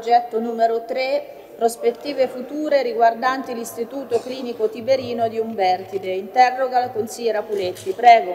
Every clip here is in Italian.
progetto numero 3, prospettive future riguardanti l'Istituto Clinico Tiberino di Umbertide. Interroga la consigliera Puletti. Prego.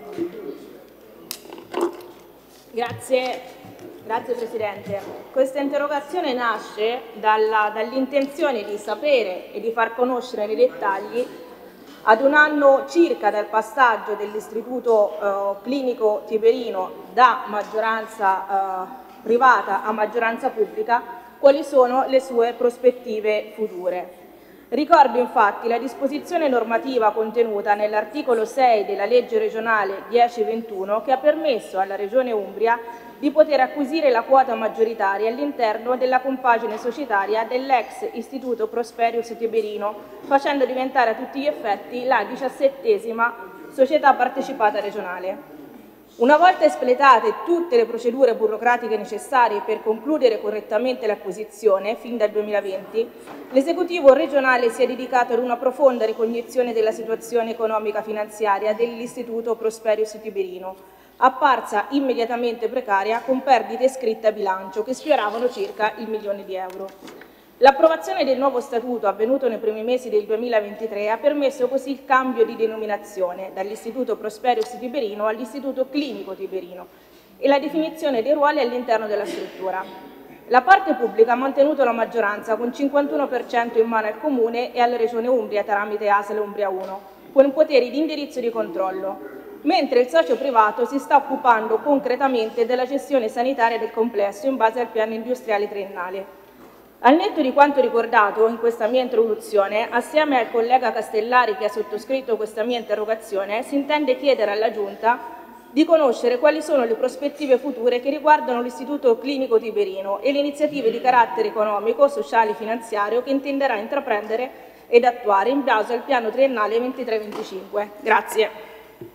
Grazie Presidente. Questa interrogazione nasce dall'intenzione di sapere e di far conoscere nei dettagli, ad un anno circa dal passaggio dell'Istituto Clinico Tiberino da maggioranza privata a maggioranza pubblica, quali sono le sue prospettive future. Ricordo infatti la disposizione normativa contenuta nell'articolo 6 della legge regionale 1021 che ha permesso alla Regione Umbria di poter acquisire la quota maggioritaria all'interno della compagine societaria dell'ex Istituto Prosperius Tiberino, facendo diventare a tutti gli effetti la 17ª società partecipata regionale. Una volta espletate tutte le procedure burocratiche necessarie per concludere correttamente l'acquisizione, fin dal 2020, l'esecutivo regionale si è dedicato ad una profonda ricognizione della situazione economica-finanziaria dell'Istituto Prosperius Tiberino, apparsa immediatamente precaria con perdite scritte a bilancio che sfioravano circa il milione di euro. L'approvazione del nuovo statuto, avvenuto nei primi mesi del 2023, ha permesso così il cambio di denominazione dall'Istituto Prosperius Tiberino all'Istituto Clinico Tiberino e la definizione dei ruoli all'interno della struttura. La parte pubblica ha mantenuto la maggioranza con 51% in mano al Comune e alla Regione Umbria tramite ASL Umbria 1, con poteri di indirizzo e di controllo, mentre il socio privato si sta occupando concretamente della gestione sanitaria del complesso in base al piano industriale triennale. Al netto di quanto ricordato in questa mia introduzione, assieme al collega Castellari che ha sottoscritto questa mia interrogazione, si intende chiedere alla Giunta di conoscere quali sono le prospettive future che riguardano l'Istituto Clinico Tiberino e le iniziative di carattere economico, sociale e finanziario che intenderà intraprendere ed attuare in base al piano triennale 23-25. Grazie.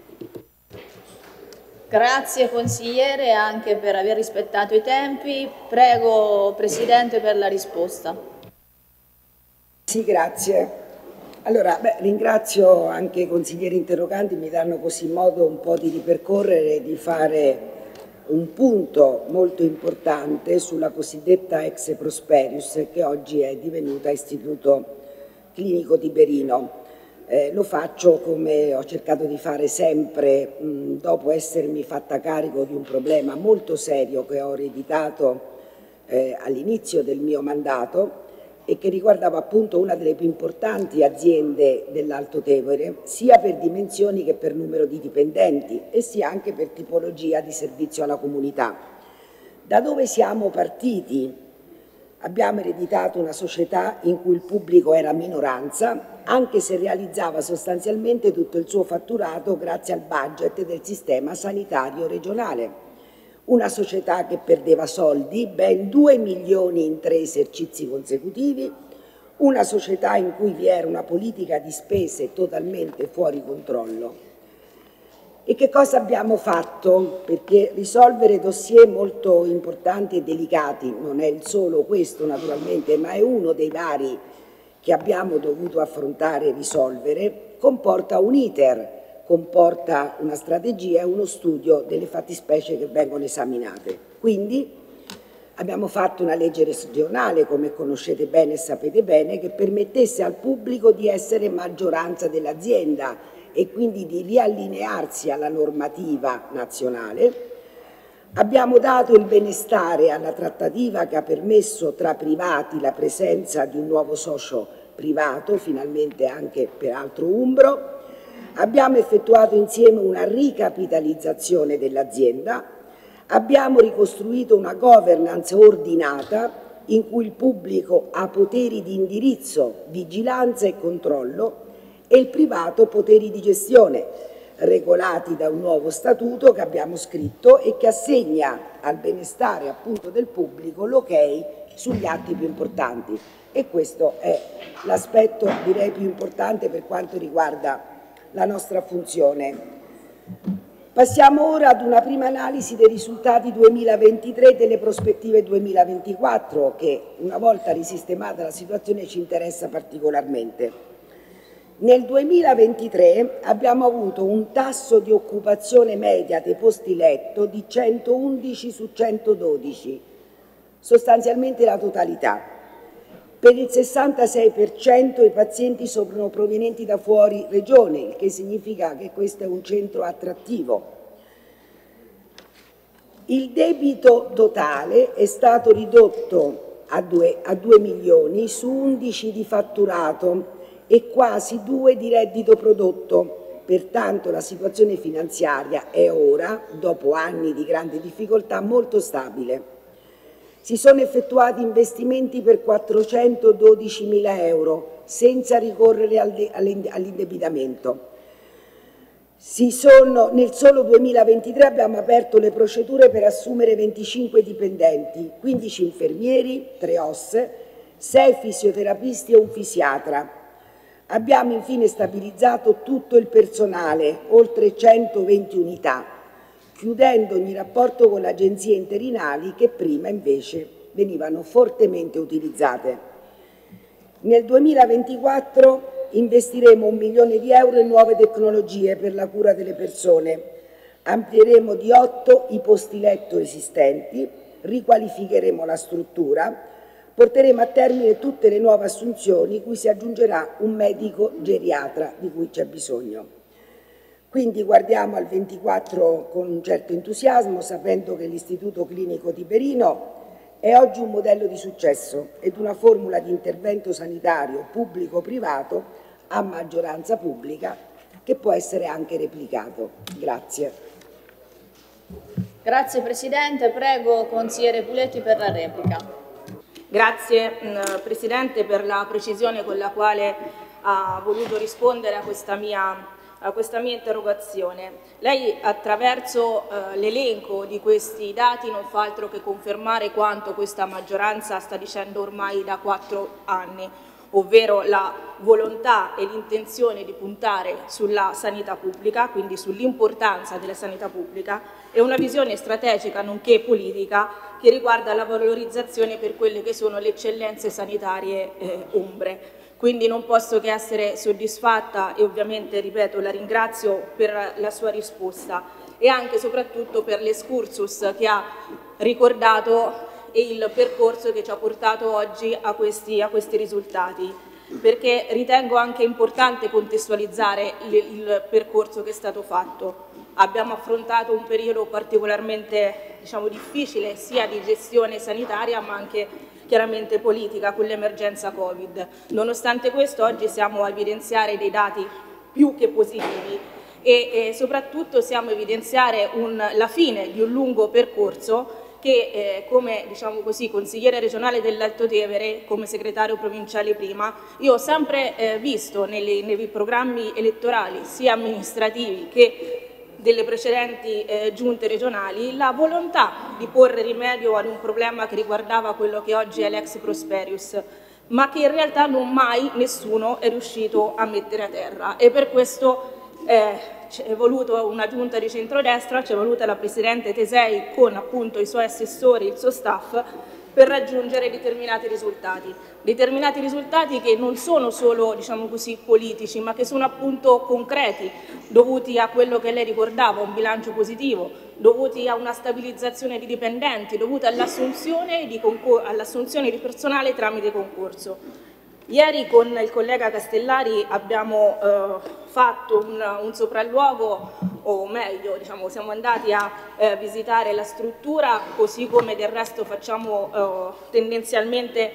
Grazie consigliere anche per aver rispettato i tempi. Prego Presidente per la risposta. Sì, grazie. Allora, ringrazio anche i consiglieri interroganti, mi danno così modo un po' di ripercorrere e di fare un punto molto importante sulla cosiddetta ex Prosperius che oggi è divenuta Istituto Clinico Tiberino. Lo faccio come ho cercato di fare sempre dopo essermi fatta carico di un problema molto serio che ho ereditato all'inizio del mio mandato e che riguardava appunto una delle più importanti aziende dell'Alto Tevere, sia per dimensioni che per numero di dipendenti e sia anche per tipologia di servizio alla comunità. Da dove siamo partiti? Abbiamo ereditato una società in cui il pubblico era minoranza, anche se realizzava sostanzialmente tutto il suo fatturato grazie al budget del sistema sanitario regionale. Una società che perdeva soldi, ben 2 milioni in 3 esercizi consecutivi, una società in cui vi era una politica di spese totalmente fuori controllo. E che cosa abbiamo fatto? Perché risolvere dossier molto importanti e delicati, non è il solo questo naturalmente, ma è uno dei vari che abbiamo dovuto affrontare e risolvere, comporta un iter, comporta una strategia e uno studio delle fattispecie che vengono esaminate. Quindi abbiamo fatto una legge regionale, come conoscete bene e sapete bene, che permettesse al pubblico di essere maggioranza dell'azienda e quindi di riallinearsi alla normativa nazionale. Abbiamo dato il benestare alla trattativa che ha permesso tra privati la presenza di un nuovo socio privato, finalmente anche peraltro umbro. Abbiamo effettuato insieme una ricapitalizzazione dell'azienda. Abbiamo ricostruito una governance ordinata in cui il pubblico ha poteri di indirizzo, vigilanza e controllo e il privato poteri di gestione, regolati da un nuovo statuto che abbiamo scritto e che assegna al benestare appunto del pubblico l'ok sugli atti più importanti. E questo è l'aspetto direi più importante per quanto riguarda la nostra funzione. Passiamo ora ad una prima analisi dei risultati 2023 e delle prospettive 2024 che, una volta risistemata la situazione, ci interessa particolarmente. Nel 2023 abbiamo avuto un tasso di occupazione media dei posti letto di 111 su 112, sostanzialmente la totalità. Per il 66% i pazienti sono provenienti da fuori regione, il che significa che questo è un centro attrattivo. Il debito totale è stato ridotto a 2 milioni su 11 di fatturato e quasi 2 di reddito prodotto. Pertanto la situazione finanziaria è ora, dopo anni di grande difficoltà, molto stabile. Si sono effettuati investimenti per 412.000 euro senza ricorrere all'indebitamento. Nel solo 2023 abbiamo aperto le procedure per assumere 25 dipendenti, 15 infermieri, 3 OS, 6 fisioterapisti e un fisiatra. Abbiamo infine stabilizzato tutto il personale, oltre 120 unità, chiudendo ogni rapporto con le agenzie interinali che prima invece venivano fortemente utilizzate. Nel 2024 investiremo 1 milione di euro in nuove tecnologie per la cura delle persone, amplieremo di 8 i posti letto esistenti, riqualificheremo la struttura, porteremo a termine tutte le nuove assunzioni, cui si aggiungerà un medico geriatra di cui c'è bisogno. Quindi guardiamo al 24 con un certo entusiasmo, sapendo che l'Istituto Clinico Tiberino è oggi un modello di successo ed una formula di intervento sanitario pubblico-privato a maggioranza pubblica che può essere anche replicato. Grazie. Grazie Presidente, prego consigliere Puletti per la replica. Grazie Presidente per la precisione con la quale ha voluto rispondere a questa mia interrogazione. Lei attraverso l'elenco di questi dati non fa altro che confermare quanto questa maggioranza sta dicendo ormai da 4 anni, ovvero la volontà e l'intenzione di puntare sulla sanità pubblica, quindi sull'importanza della sanità pubblica, e una visione strategica nonché politica che riguarda la valorizzazione per quelle che sono le eccellenze sanitarie umbre. Quindi non posso che essere soddisfatta e ovviamente, ripeto, la ringrazio per la sua risposta e anche e soprattutto per l'escursus che ha ricordato e il percorso che ci ha portato oggi a questi risultati, perché ritengo anche importante contestualizzare il percorso che è stato fatto. Abbiamo affrontato un periodo particolarmente difficile sia di gestione sanitaria ma anche chiaramente politica con l'emergenza Covid. Nonostante questo oggi siamo a evidenziare dei dati più che positivi e soprattutto siamo a evidenziare la fine di un lungo percorso che come consigliere regionale dell'Alto Tevere, come segretario provinciale prima, io ho sempre visto nei programmi elettorali sia amministrativi che delle precedenti giunte regionali la volontà di porre rimedio ad un problema che riguardava quello che oggi è l'ex Prosperius, ma che in realtà non mai nessuno è riuscito a mettere a terra e per questo ci è voluto una giunta di centrodestra, ci è voluta la Presidente Tesei con appunto i suoi assessori, il suo staff, per raggiungere determinati risultati che non sono solo politici, ma che sono appunto concreti, dovuti a quello che lei ricordava, un bilancio positivo, dovuti a una stabilizzazione di dipendenti, dovuti all'assunzione di personale tramite concorso. Ieri con il collega Castellari abbiamo fatto un sopralluogo, o meglio, siamo andati a visitare la struttura, così come del resto facciamo tendenzialmente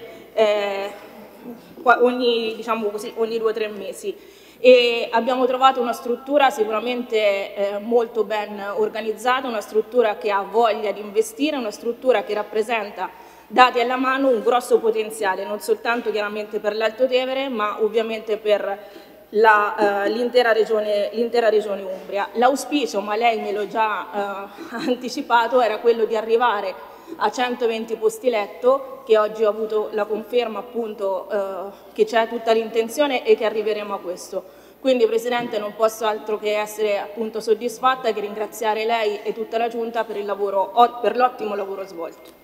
ogni 2 o 3 mesi. E abbiamo trovato una struttura sicuramente molto ben organizzata, una struttura che ha voglia di investire, una struttura che rappresenta, dati alla mano, un grosso potenziale, non soltanto chiaramente per l'Alto Tevere, ma ovviamente per l'intera regione Umbria. L'auspicio, ma lei me l'ha già anticipato, era quello di arrivare a 120 posti letto, che oggi ho avuto la conferma appunto che c'è tutta l'intenzione e che arriveremo a questo. Quindi Presidente non posso altro che essere appunto soddisfatta e che ringraziare lei e tutta la Giunta per l'ottimo lavoro svolto.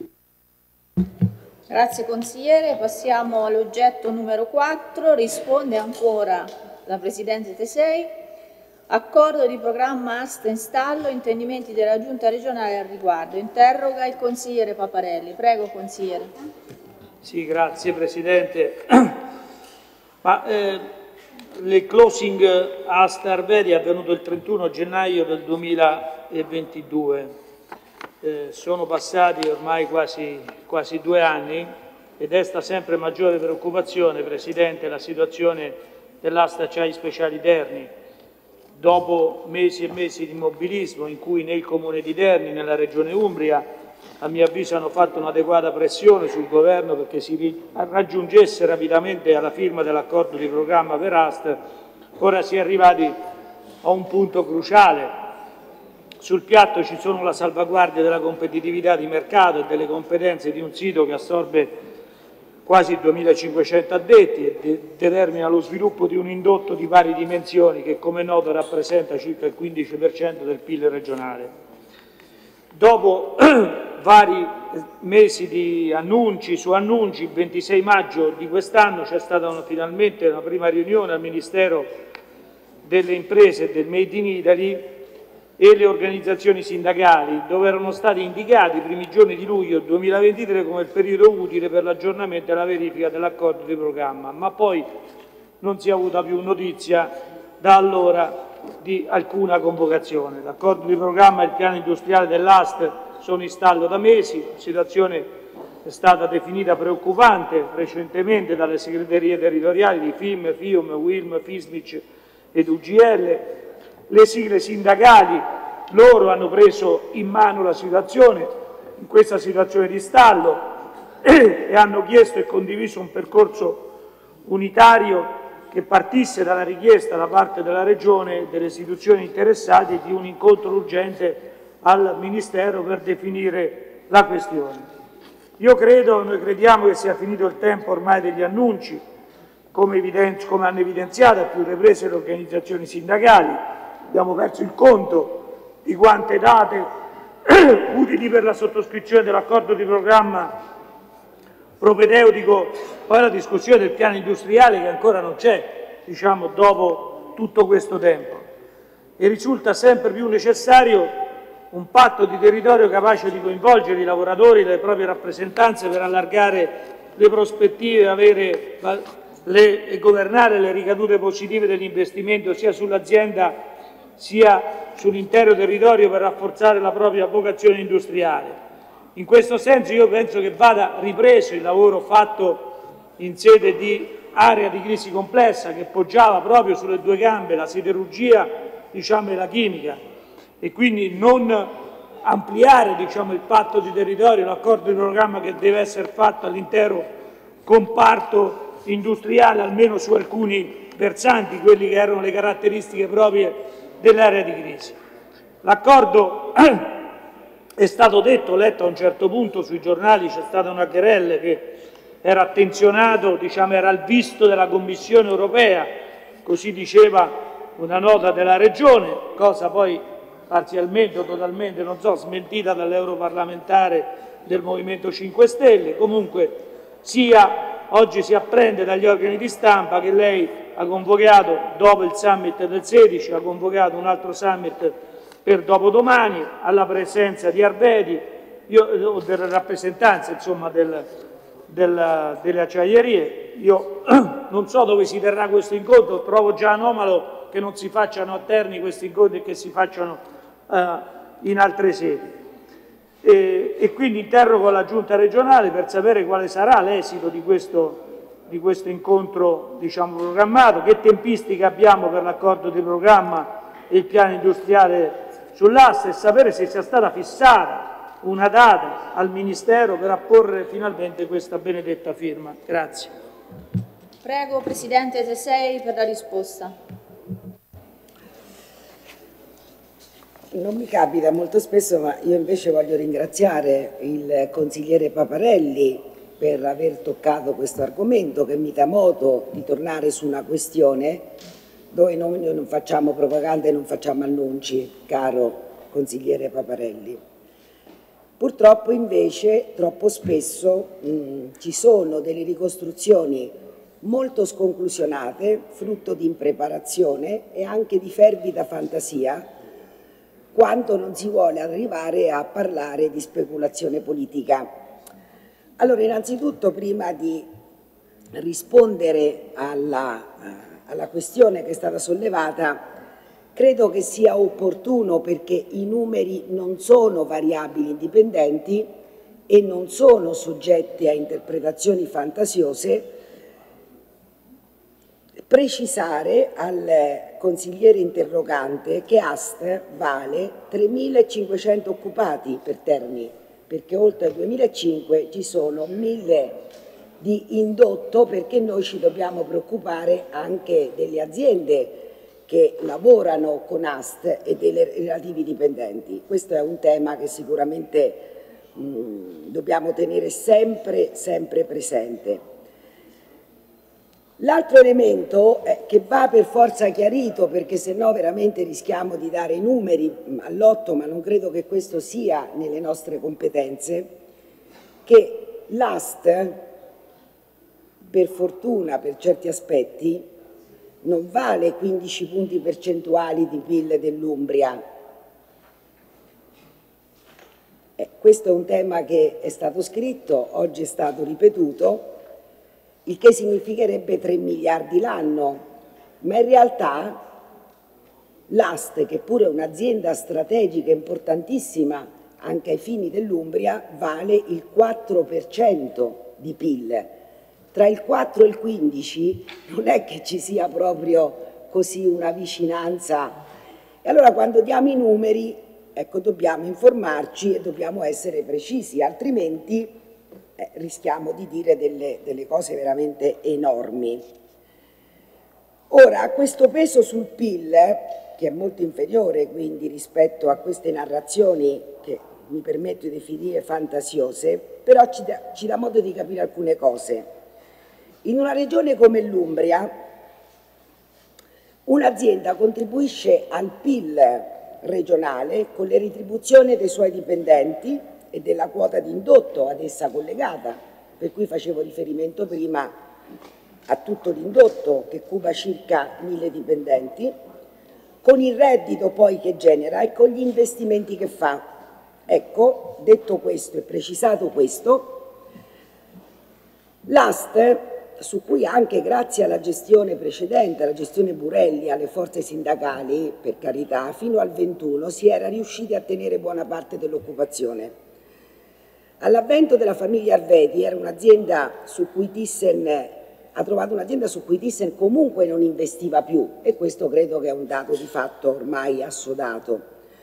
Grazie consigliere, passiamo all'oggetto numero 4, risponde ancora la Presidente Tesei. Accordo di programma AST in stallo, intendimenti della Giunta regionale al riguardo. Interroga il consigliere Paparelli. Prego, consigliere. Sì, grazie Presidente. Il closing AST Arvedi è avvenuto il 31 gennaio del 2022. Sono passati ormai quasi 2 anni e desta sempre maggiore preoccupazione, Presidente, la situazione dell'asta Acciai Speciali Terni. Dopo mesi e mesi di immobilismo in cui nel Comune di Terni, nella Regione Umbria, a mio avviso hanno fatto un'adeguata pressione sul Governo perché si raggiungesse rapidamente alla firma dell'accordo di programma per AST, ora si è arrivati a un punto cruciale. Sul piatto ci sono la salvaguardia della competitività di mercato e delle competenze di un sito che assorbe quasi 2.500 addetti e determina lo sviluppo di un indotto di varie dimensioni che, come noto, rappresenta circa il 15% del PIL regionale. Dopo vari mesi di annunci su annunci, il 26 maggio di quest'anno c'è stata finalmente una prima riunione al Ministero delle Imprese e del Made in Italy e le organizzazioni sindacali, dove erano stati indicati i primi giorni di luglio 2023 come il periodo utile per l'aggiornamento e la verifica dell'accordo di programma, ma poi non si è avuta più notizia da allora di alcuna convocazione. L'accordo di programma e il piano industriale dell'AST sono in stallo da mesi, la situazione è stata definita preoccupante recentemente dalle segreterie territoriali di FIM, FIOM, WILM, FISMIC ed UGL. Le sigle sindacali, loro hanno preso in mano la situazione, in questa situazione di stallo, e hanno chiesto e condiviso un percorso unitario che partisse dalla richiesta da parte della Regione e delle istituzioni interessate di un incontro urgente al Ministero per definire la questione. Noi crediamo che sia finito il tempo ormai degli annunci, come hanno evidenziato a più riprese le organizzazioni sindacali. Abbiamo perso il conto di quante date utili per la sottoscrizione dell'accordo di programma propedeutico poi alla discussione del piano industriale che ancora non c'è, dopo tutto questo tempo. E risulta sempre più necessario un patto di territorio capace di coinvolgere i lavoratori e le proprie rappresentanze per allargare le prospettive e governare le ricadute positive dell'investimento sia sull'azienda sia sull'intero territorio per rafforzare la propria vocazione industriale. In questo senso io penso che vada ripreso il lavoro fatto in sede di area di crisi complessa che poggiava proprio sulle due gambe, la siderurgia e la chimica, e quindi non ampliare il patto di territorio, l'accordo di programma che deve essere fatto all'intero comparto industriale, almeno su alcuni versanti, quelli che erano le caratteristiche proprie dell'area di crisi. L'accordo è stato detto, letto a un certo punto sui giornali, c'è stata una querella che era attenzionato, era al visto della Commissione europea, così diceva una nota della Regione, cosa poi parzialmente o totalmente, non so, smentita dall'europarlamentare del Movimento 5 Stelle. Comunque oggi si apprende dagli organi di stampa che lei ha convocato, dopo il summit del 16, ha convocato un altro summit per dopodomani, alla presenza di Arvedi, o delle rappresentanze delle acciaierie. Io non so dove si terrà questo incontro, trovo già anomalo che non si facciano a Terni questi incontri e che si facciano in altre sedi. E quindi interrogo la Giunta regionale per sapere quale sarà l'esito di questo incontro programmato, che tempistica abbiamo per l'accordo di programma e il piano industriale sull'asse, e sapere se sia stata fissata una data al Ministero per apporre finalmente questa benedetta firma. Grazie. Prego, Presidente Tesei, per la risposta. Non mi capita molto spesso, ma io invece voglio ringraziare il consigliere Paparelli per aver toccato questo argomento che mi dà modo di tornare su una questione dove noi non facciamo propaganda e non facciamo annunci, caro consigliere Paparelli. Purtroppo invece troppo spesso ci sono delle ricostruzioni molto sconclusionate, frutto di impreparazione e anche di fervida fantasia, quando non si vuole arrivare a parlare di speculazione politica. Allora, innanzitutto, prima di rispondere alla questione che è stata sollevata, credo che sia opportuno, perché i numeri non sono variabili indipendenti e non sono soggetti a interpretazioni fantasiose, precisare al consigliere interrogante che AST vale 3.500 occupati per Terni, perché oltre al 2005 ci sono 1.000 di indotto, perché noi ci dobbiamo preoccupare anche delle aziende che lavorano con AST e dei relativi dipendenti. Questo è un tema che sicuramente dobbiamo tenere sempre presente. L'altro elemento che va per forza chiarito, perché se no veramente rischiamo di dare i numeri all'otto, ma non credo che questo sia nelle nostre competenze, che l'AST, per fortuna per certi aspetti, non vale 15 punti percentuali di PIL dell'Umbria. Questo è un tema che è stato scritto, oggi è stato ripetuto, il che significherebbe 3 miliardi l'anno, ma in realtà l'AST, che pure è un'azienda strategica importantissima anche ai fini dell'Umbria, vale il 4% di PIL. Tra il 4 e il 15 non è che ci sia proprio così una vicinanza. E allora quando diamo i numeri, ecco, dobbiamo informarci e dobbiamo essere precisi, altrimenti rischiamo di dire delle cose veramente enormi. Ora, questo peso sul PIL, che è molto inferiore quindi rispetto a queste narrazioni che mi permetto di definire fantasiose, però ci dà modo di capire alcune cose. In una regione come l'Umbria, un'azienda contribuisce al PIL regionale con le retribuzioni dei suoi dipendenti e della quota di indotto ad essa collegata, per cui facevo riferimento prima a tutto l'indotto che cuba circa 1.000 dipendenti, con il reddito poi che genera e con gli investimenti che fa. Ecco, detto questo e precisato questo, l'AST, su cui anche grazie alla gestione precedente, alla gestione Burelli, alle forze sindacali, per carità, fino al 21 si era riusciti a tenere buona parte dell'occupazione. All'avvento della famiglia Arvedi era un'azienda su cui Thyssen ha trovato un'azienda su cui Thyssen comunque non investiva più, e questo credo che è un dato di fatto ormai assodato.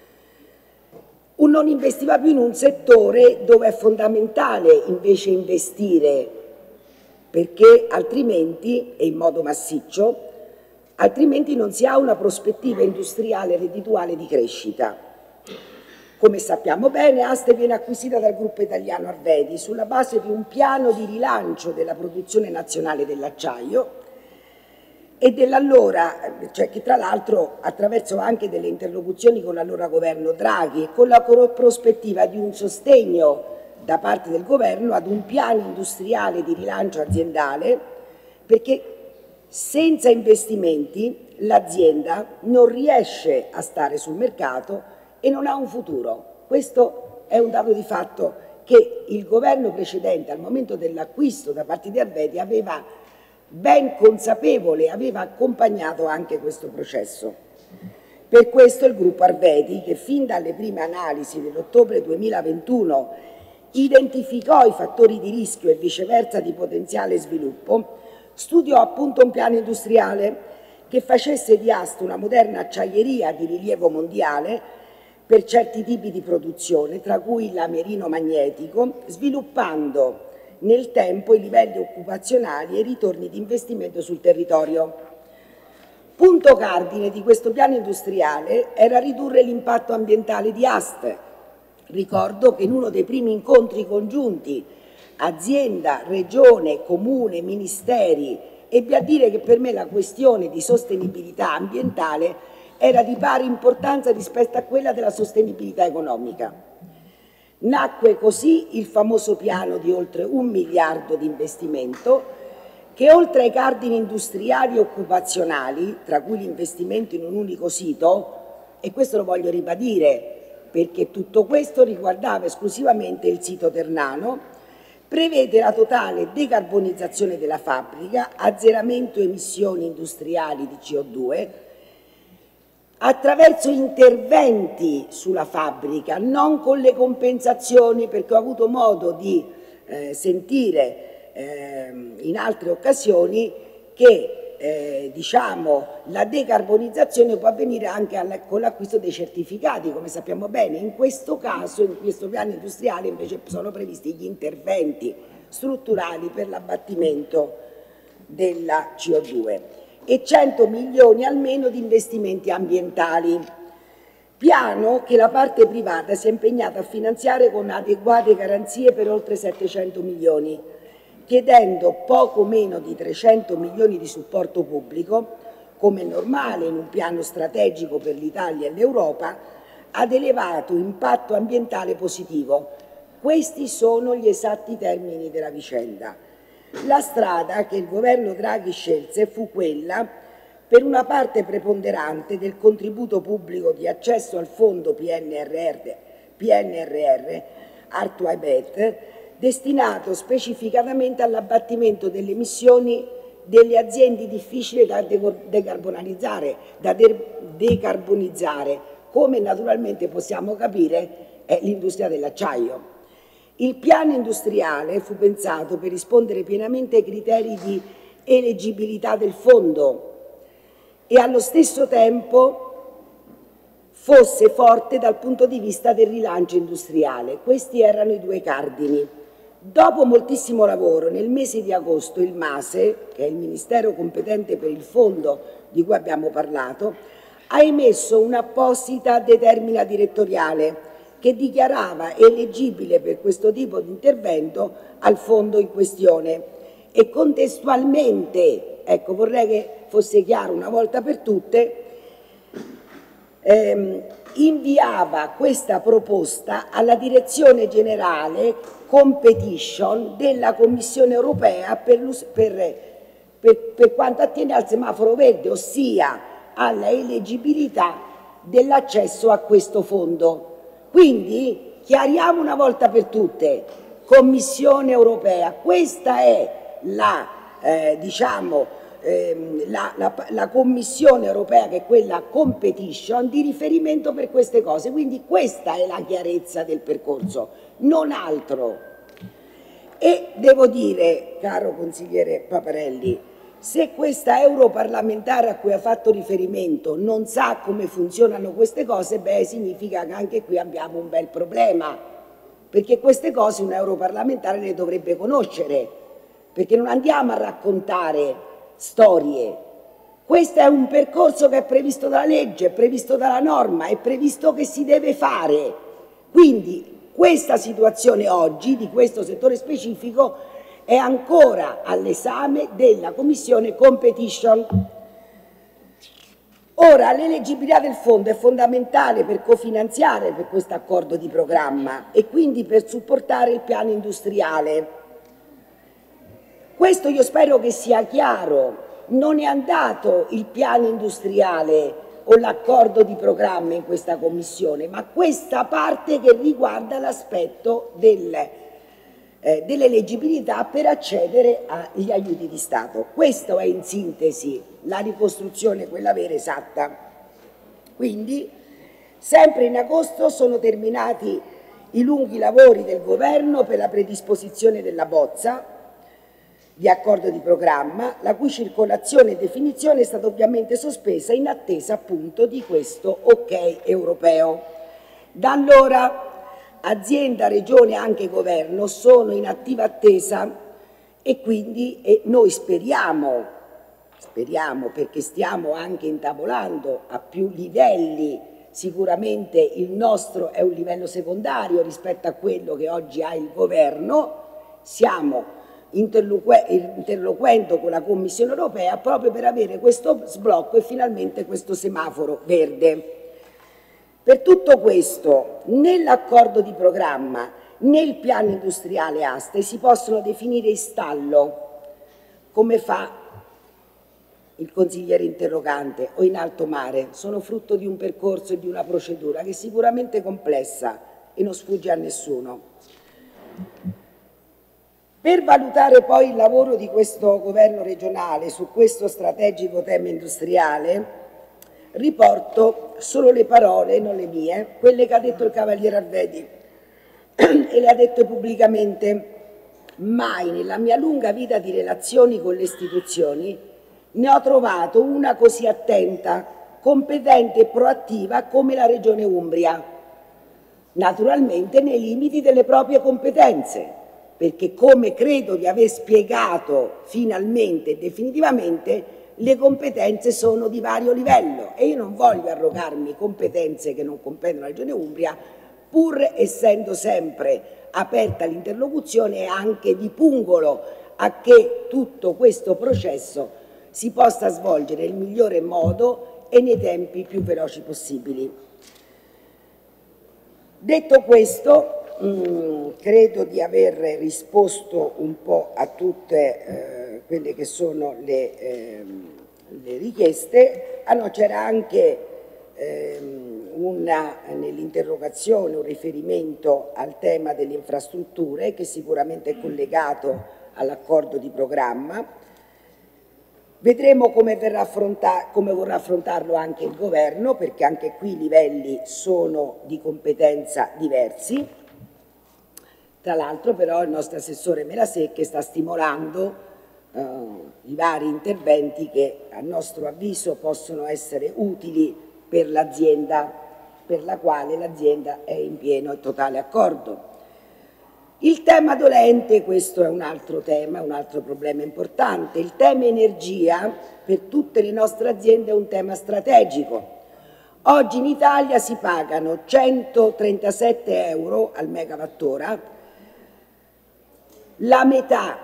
Non investiva più in un settore dove è fondamentale invece investire, perché altrimenti, e in modo massiccio, altrimenti non si ha una prospettiva industriale reddituale di crescita. Come sappiamo bene, AST viene acquisita dal gruppo italiano Arvedi sulla base di un piano di rilancio della produzione nazionale dell'acciaio e dell'allora, cioè che tra l'altro attraverso anche delle interlocuzioni con l'allora governo Draghi e con la prospettiva di un sostegno da parte del governo ad un piano industriale di rilancio aziendale, perché senza investimenti l'azienda non riesce a stare sul mercato e non ha un futuro. Questo è un dato di fatto che il governo precedente, al momento dell'acquisto da parte di Arvedi, aveva ben consapevole, aveva accompagnato anche questo processo. Per questo il gruppo Arvedi, che fin dalle prime analisi dell'ottobre 2021 identificò i fattori di rischio e viceversa di potenziale sviluppo, studiò appunto un piano industriale che facesse di AST una moderna acciaieria di rilievo mondiale per certi tipi di produzione, tra cui l'amerino magnetico, sviluppando nel tempo i livelli occupazionali e i ritorni di investimento sul territorio. Punto cardine di questo piano industriale era ridurre l'impatto ambientale di AST. Ricordo che in uno dei primi incontri congiunti azienda, regione, comune, ministeri, ebbi a dire che per me la questione di sostenibilità ambientale era di pari importanza rispetto a quella della sostenibilità economica. Nacque così il famoso piano di oltre 1 miliardo di investimento che oltre ai cardini industriali e occupazionali, tra cui l'investimento in un unico sito, e questo lo voglio ribadire perché tutto questo riguardava esclusivamente il sito Ternano, prevede la totale decarbonizzazione della fabbrica, azzeramento emissioni industriali di CO2, attraverso interventi sulla fabbrica, non con le compensazioni, perché ho avuto modo di sentire in altre occasioni che diciamo, la decarbonizzazione può avvenire anche con l'acquisto dei certificati, come sappiamo bene. In questo caso, in questo piano industriale, invece sono previsti gli interventi strutturali per l'abbattimento della CO2 e 100 milioni almeno di investimenti ambientali. Piano che la parte privata si è impegnata a finanziare con adeguate garanzie per oltre 700 milioni, chiedendo poco meno di 300 milioni di supporto pubblico, come è normale in un piano strategico per l'Italia e l'Europa, ad elevato impatto ambientale positivo. Questi sono gli esatti termini della vicenda. La strada che il governo Draghi scelse fu quella per una parte preponderante del contributo pubblico di accesso al fondo PNRR Art2Bet, destinato specificatamente all'abbattimento delle emissioni delle aziende difficili da decarbonizzare, come naturalmente possiamo capire è l'industria dell'acciaio. Il piano industriale fu pensato per rispondere pienamente ai criteri di eleggibilità del fondo e allo stesso tempo fosse forte dal punto di vista del rilancio industriale. Questi erano i due cardini. Dopo moltissimo lavoro, nel mese di agosto il MASE, che è il Ministero competente per il fondo di cui abbiamo parlato, ha emesso un'apposita determina direttoriale che dichiarava eleggibile per questo tipo di intervento al fondo in questione e contestualmente, ecco, vorrei che fosse chiaro una volta per tutte, inviava questa proposta alla Direzione Generale Competition della Commissione Europea per quanto attiene al semaforo verde, ossia alla eleggibilità dell'accesso a questo fondo. Quindi chiariamo una volta per tutte, Commissione Europea, questa è la Commissione Europea, che è quella competition di riferimento per queste cose, quindi questa è la chiarezza del percorso, non altro. E devo dire, caro consigliere Paparelli, se questa europarlamentare a cui ha fatto riferimento non sa come funzionano queste cose, beh, significa che anche qui abbiamo un bel problema, perché queste cose un europarlamentare le dovrebbe conoscere, perché non andiamo a raccontare storie. Questo è un percorso che è previsto dalla legge, è previsto dalla norma, è previsto che si deve fare. Quindi questa situazione oggi, di questo settore specifico, è ancora all'esame della Commissione Competition. Ora, l'eleggibilità del fondo è fondamentale per cofinanziare per questo accordo di programma e quindi per supportare il piano industriale. Questo io spero che sia chiaro. Non è andato il piano industriale o l'accordo di programma in questa Commissione, ma questa parte che riguarda l'aspetto dell'eleggibilità per accedere agli aiuti di Stato. Questo è in sintesi la ricostruzione, quella vera esatta. Quindi, sempre in agosto sono terminati i lunghi lavori del Governo per la predisposizione della bozza di accordo di programma, la cui circolazione e definizione è stata ovviamente sospesa in attesa appunto di questo ok europeo. Da allora azienda, regione e anche governo sono in attiva attesa e quindi noi speriamo perché stiamo anche intavolando a più livelli, sicuramente il nostro è un livello secondario rispetto a quello che oggi ha il governo, stiamo interloquendo con la Commissione Europea proprio per avere questo sblocco e finalmente questo semaforo verde. Per tutto questo, nell'accordo di programma, nel piano industriale Aste si possono definire in stallo come fa il consigliere interrogante, o in alto mare, sono frutto di un percorso e di una procedura che è sicuramente complessa e non sfugge a nessuno. Per valutare poi il lavoro di questo governo regionale su questo strategico tema industriale, riporto solo le parole, non le mie, quelle che ha detto il Cavaliere Arvedi e le ha dette pubblicamente: mai nella mia lunga vita di relazioni con le istituzioni ne ho trovato una così attenta, competente e proattiva come la Regione Umbria, naturalmente nei limiti delle proprie competenze, perché, come credo di aver spiegato finalmente e definitivamente, le competenze sono di vario livello e io non voglio arrogarmi competenze che non competono alla Regione Umbria, pur essendo sempre aperta l'interlocuzione e anche di pungolo a che tutto questo processo si possa svolgere nel migliore modo e nei tempi più veloci possibili. Detto questo, credo di aver risposto un po' a tutte quelle che sono le richieste. No, c'era anche nell'interrogazione un riferimento al tema delle infrastrutture, che sicuramente è collegato all'accordo di programma. Vedremo come vorrà affrontarlo anche il governo, perché anche qui i livelli sono di competenza diversi. Tra l'altro però il nostro assessore Melasecche sta stimolando i vari interventi che a nostro avviso possono essere utili per l'azienda, per la quale l'azienda è in pieno e totale accordo. Il tema dolente, questo è un altro tema, un altro problema importante. Il tema energia per tutte le nostre aziende è un tema strategico. Oggi in Italia si pagano 137 euro al megawattora, la metà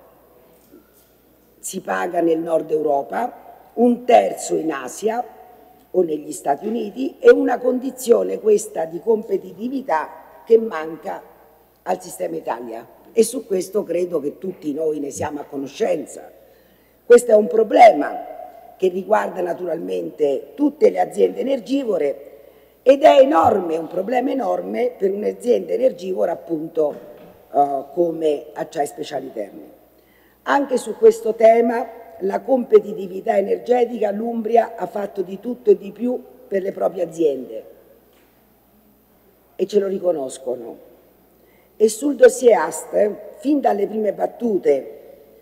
si paga nel nord Europa, un terzo in Asia o negli Stati Uniti, e una condizione questa di competitività che manca al sistema Italia, e su questo credo che tutti noi ne siamo a conoscenza. Questo è un problema che riguarda naturalmente tutte le aziende energivore ed è enorme, un problema enorme per un'azienda energivora appunto come Acciai Speciali Terni. Anche su questo tema, la competitività energetica, l'Umbria ha fatto di tutto e di più per le proprie aziende e ce lo riconoscono. E sul dossier AST, fin dalle prime battute,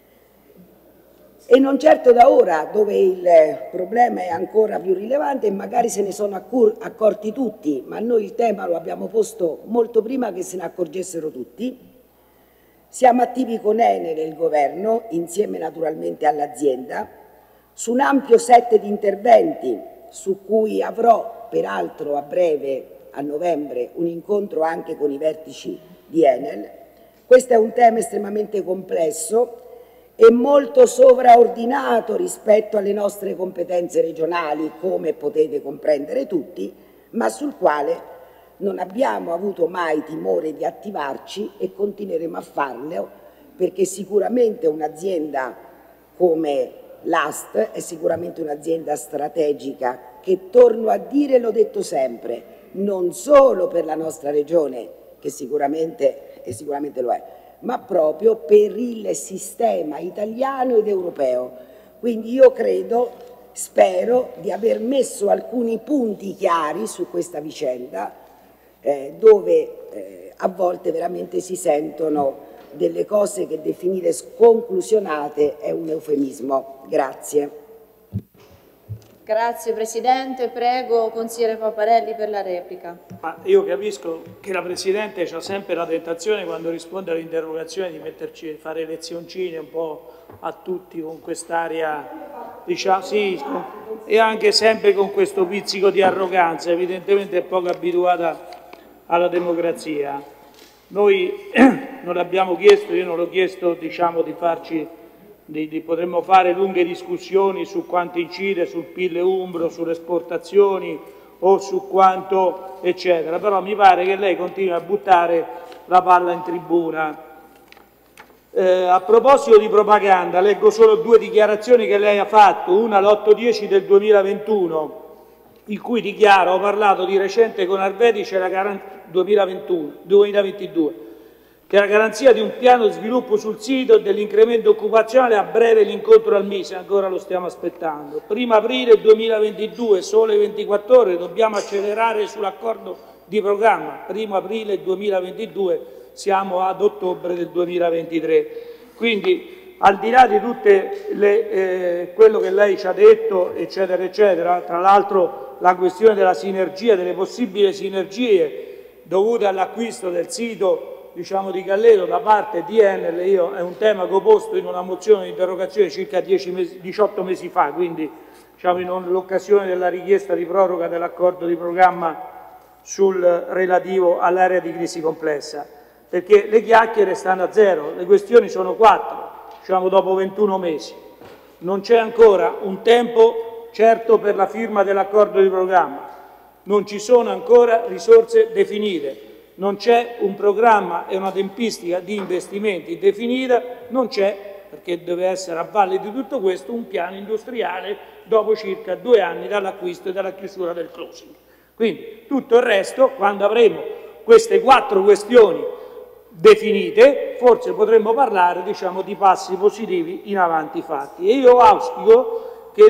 e non certo da ora, dove il problema è ancora più rilevante e magari se ne sono accorti tutti, ma noi il tema lo abbiamo posto molto prima che se ne accorgessero tutti. Siamo attivi con Enel e il governo, insieme naturalmente all'azienda, su un ampio set di interventi su cui avrò peraltro a breve, a novembre, un incontro anche con i vertici di Enel. Questo è un tema estremamente complesso e molto sovraordinato rispetto alle nostre competenze regionali, come potete comprendere tutti, ma sul quale non abbiamo avuto mai timore di attivarci e continueremo a farlo, perché sicuramente un'azienda come l'AST è sicuramente un'azienda strategica che, torno a dire, l'ho detto sempre, non solo per la nostra regione, che sicuramente lo è, ma proprio per il sistema italiano ed europeo. Quindi io spero di aver messo alcuni punti chiari su questa vicenda, dove a volte veramente si sentono delle cose che definire sconclusionate è un eufemismo. Grazie. Grazie Presidente, prego consigliere Paparelli per la replica. Io capisco che la Presidente ha sempre la tentazione, quando risponde all'interrogazione, di metterci, fare lezioncine un po' a tutti con quest'aria, diciamo, sì, e anche sempre con questo pizzico di arroganza, evidentemente è poco abituata alla democrazia. Noi non l'abbiamo chiesto, io non l'ho chiesto, diciamo, di farci... potremmo fare lunghe discussioni su quanto incide sul PIL umbro, sulle esportazioni o su quanto eccetera, però mi pare che lei continui a buttare la palla in tribuna. A proposito di propaganda, leggo solo due dichiarazioni che lei ha fatto, una l'8-10 del 2021, in cui dichiara: ho parlato di recente con Arvedice 2022, che la garanzia di un piano di sviluppo sul sito e dell'incremento occupazionale a breve l'incontro al Mise, ancora lo stiamo aspettando. 1° aprile 2022, Sole 24 Ore, dobbiamo accelerare sull'accordo di programma. 1° aprile 2022, siamo ad ottobre del 2023. Quindi, al di là di tutte quello che lei ci ha detto, eccetera, eccetera, tra l'altro la questione della sinergia, delle possibili sinergie dovute all'acquisto del sito, diciamo, di Galleto da parte di Enel, è un tema che ho posto in una mozione di interrogazione circa 18 mesi fa, quindi diciamo in l'occasione della richiesta di proroga dell'accordo di programma relativo all'area di crisi complessa. Perché le chiacchiere stanno a zero, le questioni sono 4, diciamo dopo 21 mesi. Non c'è ancora un tempo certo per la firma dell'accordo di programma, non ci sono ancora risorse definite, non c'è un programma e una tempistica di investimenti definita, non c'è, perché deve essere a valle di tutto questo, un piano industriale dopo circa 2 anni dall'acquisto e dalla chiusura del closing. Quindi tutto il resto, quando avremo queste 4 questioni definite, forse potremmo parlare, diciamo, di passi positivi in avanti fatti. E io auspico che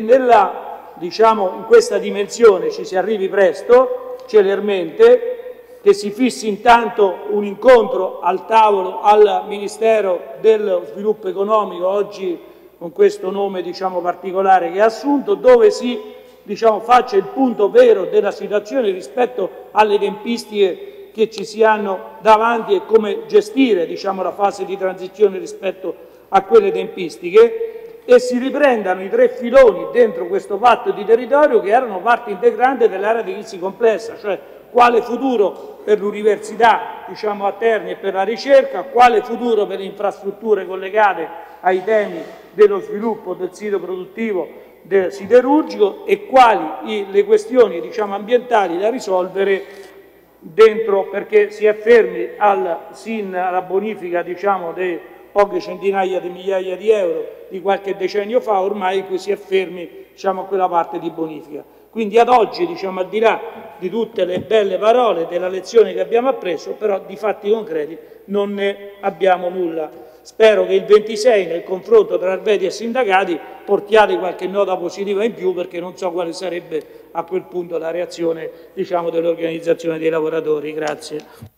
in questa dimensione ci si arrivi presto, celermente, che si fissi intanto un incontro al tavolo al Ministero dello Sviluppo Economico, oggi con questo nome, diciamo, particolare che ha assunto, dove si, diciamo, faccia il punto vero della situazione rispetto alle tempistiche che ci si hanno davanti e come gestire, diciamo, la fase di transizione rispetto a quelle tempistiche, e si riprendano i 3 filoni dentro questo patto di territorio che erano parte integrante dell'area di crisi complessa, cioè quale futuro per l'università, diciamo, a Terni e per la ricerca, quale futuro per le infrastrutture collegate ai temi dello sviluppo del sito produttivo del siderurgico e quali le questioni, diciamo, ambientali da risolvere dentro, perché si è fermi alla bonifica, diciamo, dei poche centinaia di migliaia di euro di qualche decennio fa, ormai si è fermi, diciamo, a quella parte di bonifica. Quindi ad oggi, diciamo, al di là di tutte le belle parole della lezione che abbiamo appreso, però di fatti concreti non ne abbiamo nulla. Spero che il 26, nel confronto tra Arvedi e sindacati, portiate qualche nota positiva in più, perché non so quale sarebbe a quel punto la reazione, diciamo, dell'organizzazione dei lavoratori. Grazie.